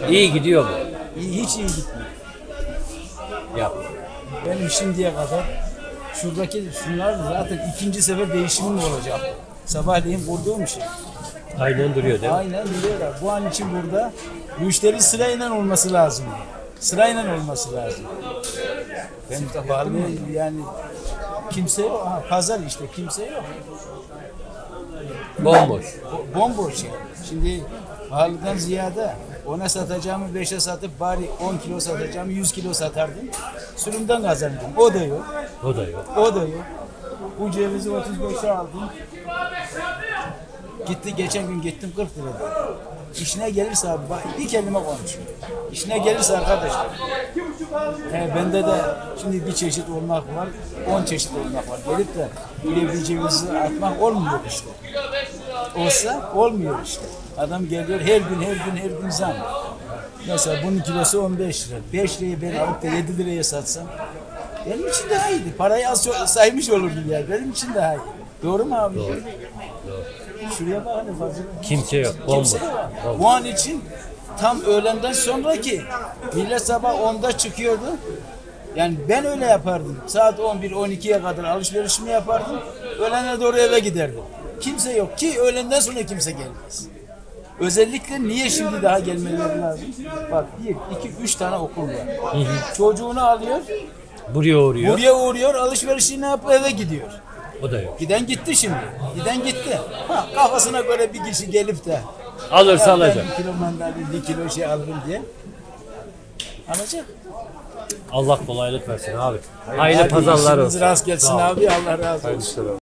İyi gidiyor mu? Hiç iyi gitmiyor. Yap. Benim şimdiye kadar şuradaki şunlar zaten ikinci sefer değişimim olacak. Sabahleyin kurduğum şey. Aynen duruyor değil mi? Aynen biliyorlar. Bu an için burada müşteri sırayla olması lazım. Sırayla olması lazım. Ben vallahi yani kimse yok. Aha, pazar işte kimse yok. Bomboş. Bomboş yani. Şimdi pahalıdan ziyade ona satacağımı 5'e satıp bari 10 kilo satacağımı 100 kilo satardım. Sürümden kazandım. O da yok. O da yok. O da yok. Bu cevizi 35'e aldım. Gitti geçen gün gittim 40 lira. İşine gelirse abi bak bir kelime konuşuyor. İşine gelirse arkadaşlar. Bende de şimdi bir çeşit olmak var, 10 çeşit olmak var. Gelip de böyle bir cevizi atmak olmuyor işte. Olsa olmuyor işte. Adam geliyor her gün zam. Mesela bunun kilosu 15 lira. 5 lirayı ben alıp da 7 liraya satsam benim için daha iyiydi. Parayı az çok saymış olurdum yani. Benim için daha iyi. Doğru mu abi? Doğru. Şuraya bak hani fazla. Kimse yok. Bomboş. Kimse yok. Bu an için tam öğlenden sonraki millet sabah 10'da çıkıyordu. Yani ben öyle yapardım. Saat 11-12'ye kadar alışverişimi yapardım. Öğlene doğru eve giderdim. Kimse yok ki öğlenden sonra kimse gelmez. Özellikle niye şimdi daha gelmeleri lazım? Bak 1, 2, 3 tane okul var. Çocuğunu alıyor. Buraya uğruyor. Buraya uğruyor, alışverişini yapıp eve gidiyor. O da yok. Giden gitti şimdi. Giden gitti. Ha, kafasına göre bir kişi gelip de Alırsa ya alacak. ben 1 kilo mandalina, 1 kilo şey alırım diye alacak. Allah kolaylık versin abi. Hayırlı pazarlar olsun. İşiniz rast gelsin Sağ ol. abi. Allah razı olsun.